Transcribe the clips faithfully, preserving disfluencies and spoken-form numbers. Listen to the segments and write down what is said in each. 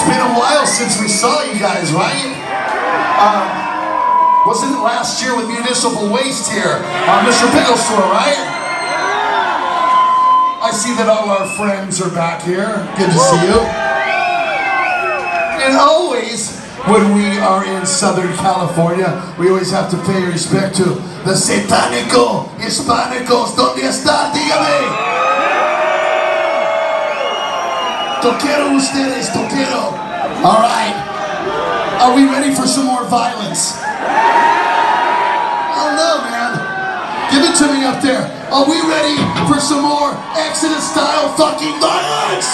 been a while since we saw you guys, right? Um, wasn't it last year with Municipal Waste here on Mister Pickle Store, right? I see that all our friends are back here. Good to see you. And always, when we are in Southern California, we always have to pay respect to the Satánico Hispanicos. ¿Dónde está? Dígame. Toquero ustedes, toquero. All right. Are we ready for some more violence? I don't know, man. Give it to me up there. Are we ready for some more Exodus-style fucking violence?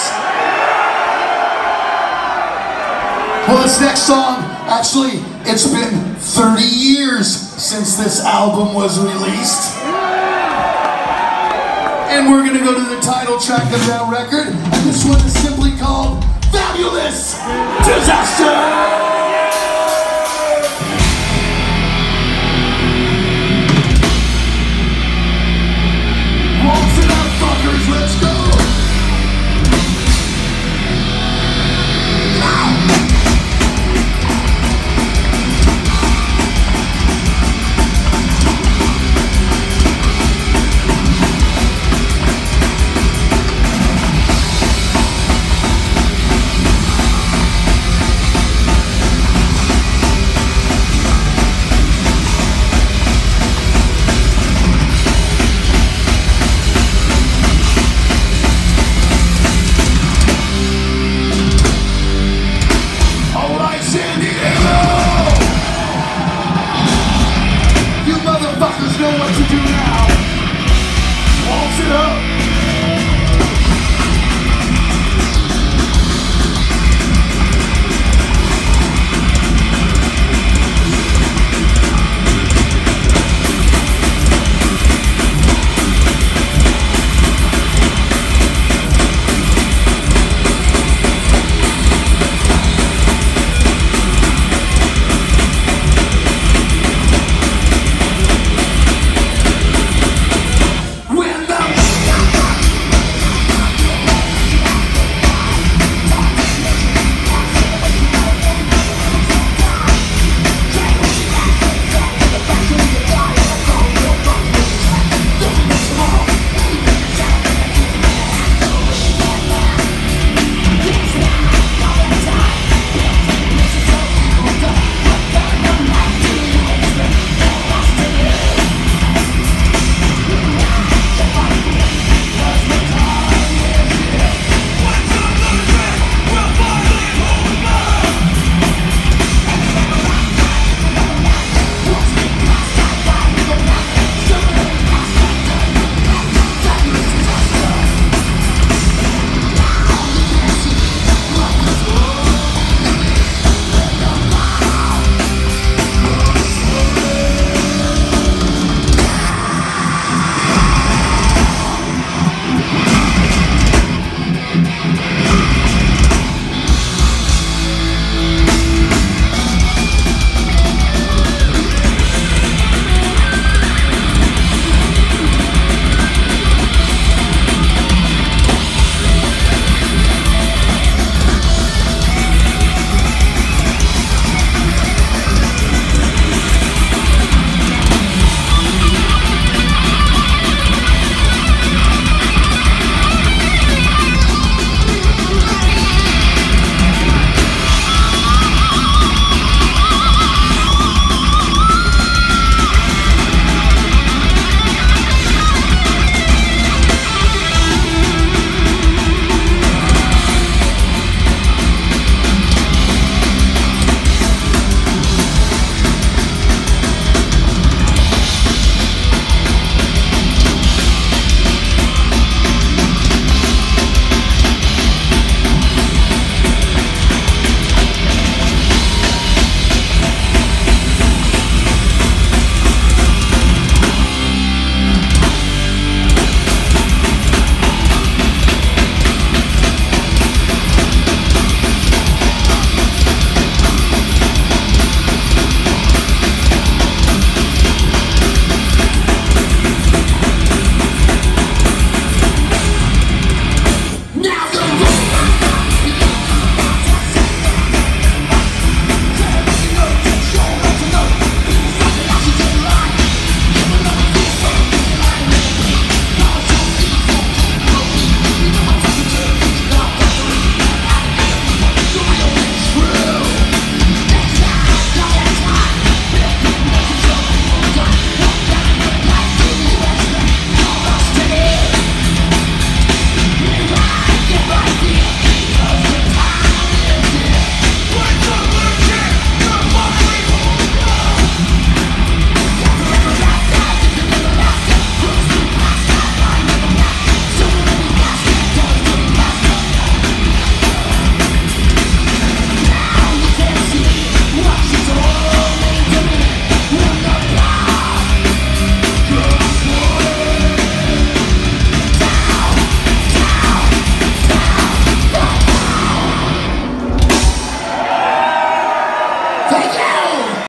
Well, this next song, actually, it's been thirty years since this album was released. And we're gonna go to the title track of that record. And this one is